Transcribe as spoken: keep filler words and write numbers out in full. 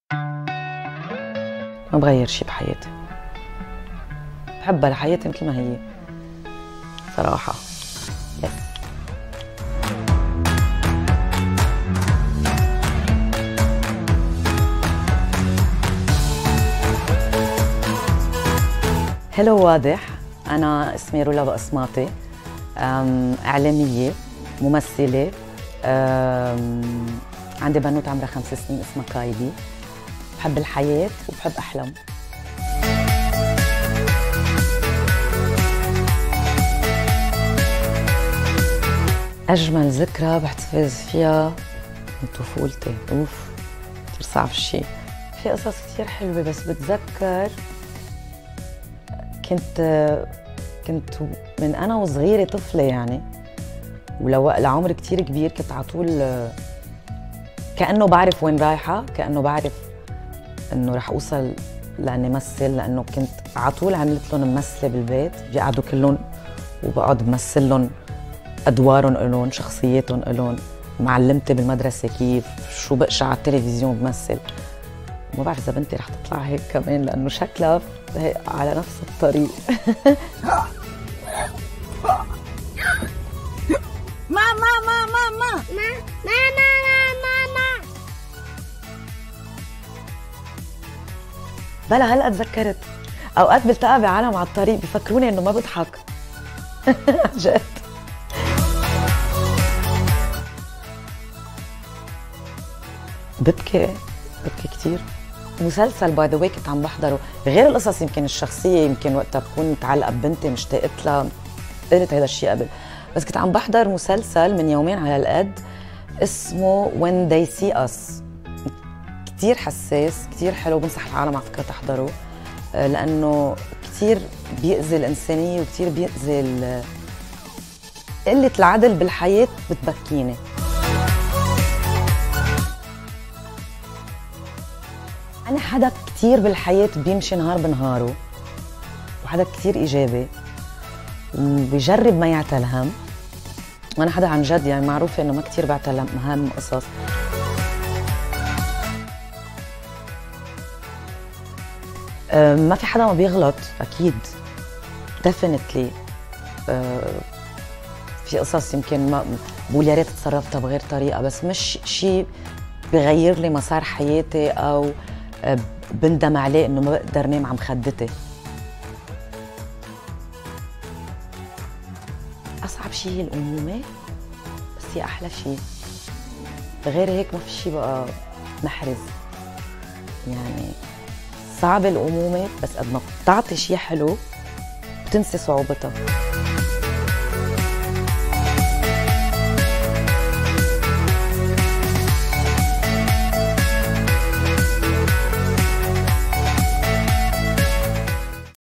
ما بغير شي بحياتي، بحبها لحياتي مثل ما هي صراحة. يس. هلو واضح، أنا اسمي رولا بقسماطي، إعلامية ممثلة، عندي بنوت عمرها خمس سنين اسمها كايدي. بحب الحياة وبحب أحلم. أجمل ذكرى بحتفظ فيها من طفولتي، أوف كتير صعب الشي. في قصص كتير حلوة بس بتذكر كنت كنت من أنا وصغيرة طفلة يعني، ولو لعمر كتير كبير كنت على طول كأنه بعرف وين رايحة، كأنه بعرف إنه رح أوصل لأني مثل، لأنه كنت على طول عملت لهم ممثلة بالبيت، بيقعدوا كلهم وبقعد بمثل لهم أدوارهم إلهم، شخصياتهم إلهم، معلمتي بالمدرسة كيف شو بقشع على التلفزيون بمثل. ما بعرف إذا بنتي رح تطلع هيك كمان لأنه شكلها هيك على نفس الطريق. ماما ماما ماما ماما ماما بلا هلا تذكرت اوقات بلتقى بعالم على الطريق بفكروني انه ما بضحك. جد ببكي ببكي كثير. مسلسل باي ذا واي كنت عم بحضره، غير القصص يمكن الشخصيه، يمكن وقتها بكون متعلقه ببنتي مشتاقت لها، قلت هذا الشيء قبل، بس كنت عم بحضر مسلسل من يومين على القد اسمه When They See Us. كتير حساس، كتير حلو، بنصح العالم على فكرة تحضره لأنه كتير بيأذي الإنسانية وكتير بيأذي قلة العدل بالحياة بتبكيني. أنا حدا كتير بالحياة بيمشي نهار بنهاره، وحدا كتير إيجابي وبيجرب ما يعتل هم، وأنا حدا عن جد يعني معروفة إنه ما كتير بعتل هم قصص. ما في حدا ما بيغلط أكيد definitely. في قصص يمكن ما بقول يا ريت تصرفتها بغير طريقة، بس مش شيء بغير لي مسار حياتي أو بندم عليه إنه ما بقدر نام عم خدتي. أصعب شيء هي الأمومة، بس هي أحلى شيء، غير هيك ما في شيء بقى محرز يعني. صعبة الأمومة بس قد ما بتعطي شيء حلو بتنسي صعوبتها.